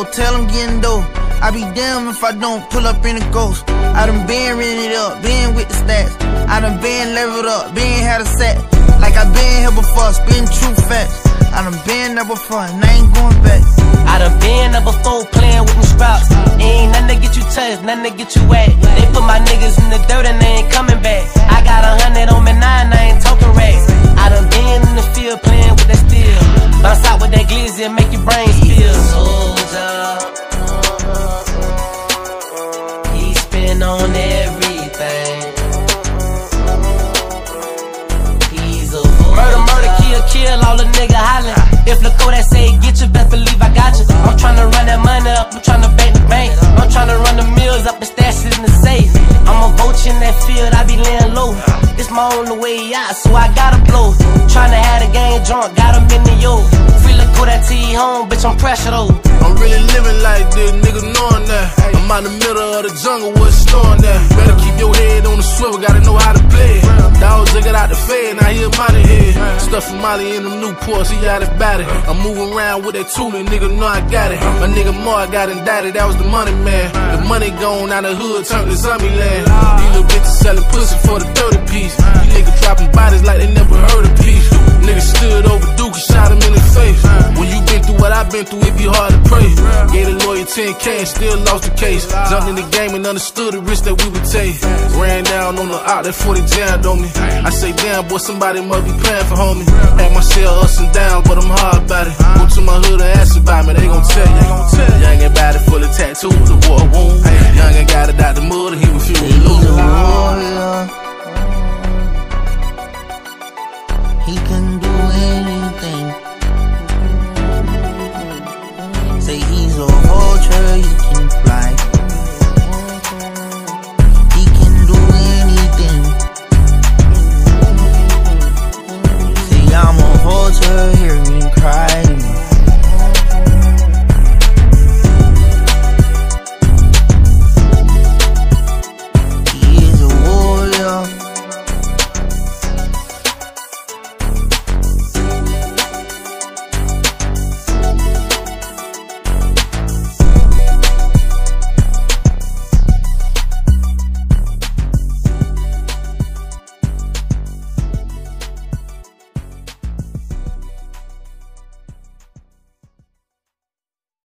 low, tell them getting dough. I be damn if I don't pull up in a ghost. I done been rented up, been with the stats. I done been leveled up, been had a set. Like I been here before, spitting true facts. I done been there before, and I ain't going back. I done been there before, playing with them sprouts. Ain't nothing to get you touched, nothing to get you wet. They put my niggas in the dirt and they ain't coming back. I got 100 on me 9, I ain't talking racks. I done been in the field playing with that steel. Bounce out with that glizzy and make your brain spill. Soldier, he spin on everything. He's a murder, kill, all the nigga hollin'. If the Kodak say get you, best believe I got you. I'm tryna run that money up, I'm tryna bank the bank. I'm tryna run the mills up and stash it in the safe. I'm a vulture in that field, I be laying low. It's my only way out, so I gotta blow. Tryna have the game drunk, got him in the yo. Free the Kodak T home, bitch, I'm pressure though. I'm really living like this, nigga knowing that. I'm out in the middle of the jungle, what's storing that? Better keep your head on the swivel, gotta know how to play it. Dogs got out the fed, now he a money head. Stuff from Molly in them Newports, he out his body. I'm moving around with that tooling, nigga know I got it. My nigga Mark got indicted, that was the money man. The money gone out the hood, turned to zombie land. These little bitches selling pussy for the 30 piece. These niggas dropping bodies like they never heard a piece. Niggas stood over Duke and shot him in the face. When you been through what I've been through, it be hard to pray. Gave the lawyer 10K and still lost the case. Jumped in the game and understood the risk that we would take. Ran down on the out, that 40 jammed on me. I say, damn, boy, somebody must be playing for homie. Had my share ups and downs, but I'm hard about it. Go to my hood and ask about me, they gon' tell you. Young and body full of tattoos, the war wound. Young and got it out the mud and he refused to lose.